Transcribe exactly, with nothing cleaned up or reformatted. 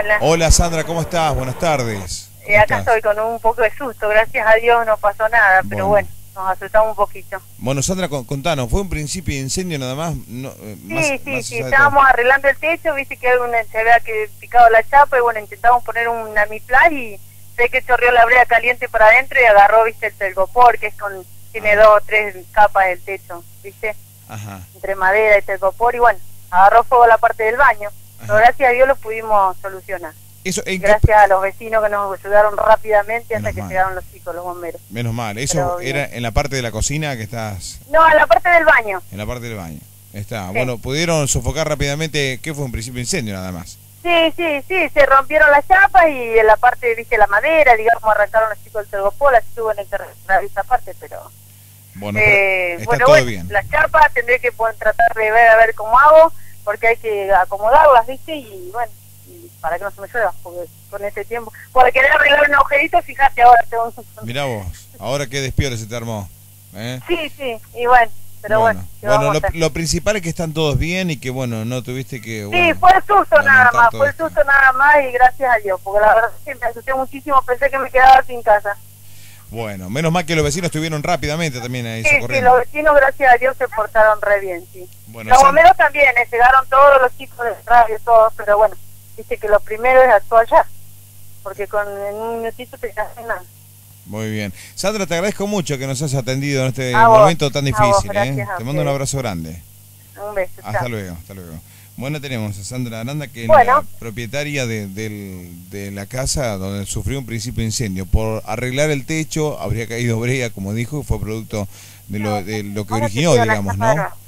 Hola. Hola Sandra, ¿cómo estás? Buenas tardes. Eh, acá estás? Estoy con un poco de susto, gracias a Dios no pasó nada, bueno. Pero bueno, nos asustamos un poquito. Bueno, Sandra, contanos, ¿fue un principio de incendio nada más? No, sí, más, sí, más sí, estábamos arreglando el techo, viste que alguna, se había que picado la chapa y bueno, intentamos poner un amiplas y sé que chorreó la brea caliente para adentro y agarró, viste, el telgopor, que es con, tiene ah. dos o tres capas del techo, viste, Ajá. entre madera y telgopor y bueno, agarró fuego la parte del baño. Pero gracias a Dios lo pudimos solucionar. Eso, ¿en gracias qué... a los vecinos que nos ayudaron rápidamente hasta Menos que mal. llegaron los chicos, los bomberos. Menos mal. ¿Eso era en la parte de la cocina que estás...? No, en la parte del baño. En la parte del baño. Está. Sí. Bueno, ¿pudieron sofocar rápidamente? ¿Qué fue un principio de incendio nada más? Sí, sí, sí. Se rompieron las chapas y en la parte, viste, la madera, digamos, arrancaron los chicos del telgopol, así tuvo que reparar esa parte, pero... Bueno, eh, está bueno, todo bueno, bien. Las chapas tendré que poder tratar de ver a ver cómo hago, porque hay que acomodarlas, viste, y bueno... para que no se me llueva, porque con este tiempo... Por querer arreglar un agujerito, fíjate ahora. Tengo un... Mirá vos, ahora qué despiole se te armó. ¿eh? Sí, sí, y bueno, pero bueno. Bueno, bueno lo, lo principal es que están todos bien y que bueno, no tuviste que... Bueno, sí, fue el susto nada más, fue el esto. susto nada más y gracias a Dios, porque la verdad es que me asusté muchísimo, pensé que me quedaba sin casa. Bueno, menos mal que los vecinos estuvieron rápidamente también ahí sí, socorriendo. Sí, los vecinos gracias a Dios se portaron re bien, sí. Bueno, los San... bomberos también, eh, llegaron todos los chicos del radio, todos, pero bueno, dice que lo primero es actuar ya, porque con en un minutito te quedas sin nada. Muy bien. Sandra, te agradezco mucho que nos has atendido en este a momento vos, tan difícil. vos, ¿eh? Te mando un abrazo grande. Un beso. Hasta chao. luego, hasta luego. Bueno, tenemos a Sandra Aranda, que bueno. es la propietaria de, de, de la casa donde sufrió un principio de incendio. Por arreglar el techo habría caído brea, como dijo, y fue producto de lo, de lo que originó, digamos, ¿no?